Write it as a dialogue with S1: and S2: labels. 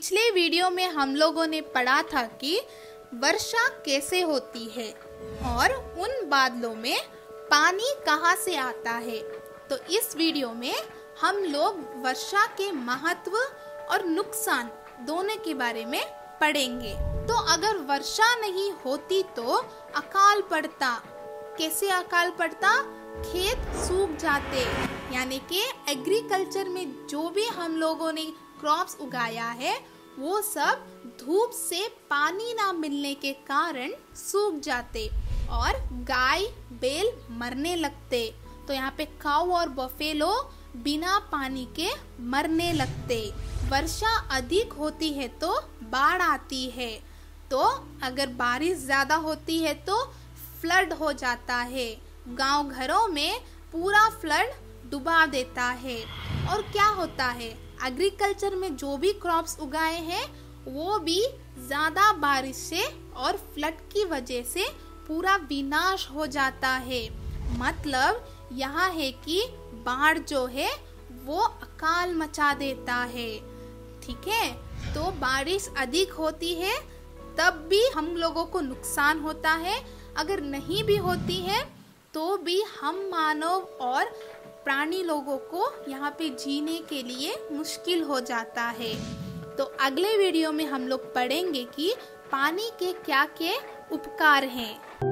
S1: पिछले वीडियो में हम लोगों ने पढ़ा था कि वर्षा कैसे होती है और उन बादलों में पानी कहाँ से आता है। तो इस वीडियो में हम लोग वर्षा के महत्व और नुकसान दोनों के बारे में पढ़ेंगे। तो अगर वर्षा नहीं होती तो अकाल पड़ता। कैसे अकाल पड़ता? खेत सूख जाते, यानी कि एग्रीकल्चर में जो भी हम लोगों ने क्रॉप्स उगाया है वो सब धूप से पानी ना मिलने के कारण सूख जाते और गाय बैल मरने लगते। तो यहाँ पे काऊ और बफेलो बिना पानी के मरने लगते। वर्षा अधिक होती है तो बाढ़ आती है। तो अगर बारिश ज्यादा होती है तो फ्लड हो जाता है। गांव घरों में पूरा फ्लड डुबा देता है। और क्या होता है, एग्रीकल्चर में जो भी क्रॉप्स उगाए हैं वो भी ज्यादा बारिश से और फ्लड की वजह से पूरा विनाश हो जाता है। मतलब यहाँ है कि बाढ़ जो है वो अकाल मचा देता है। ठीक है, तो बारिश अधिक होती है तब भी हम लोगों को नुकसान होता है। अगर नहीं भी होती है तो भी हम मानव और प्राणी लोगों को यहाँ पे जीने के लिए मुश्किल हो जाता है। तो अगले वीडियो में हम लोग पढ़ेंगे कि पानी के क्या क्या उपकार हैं।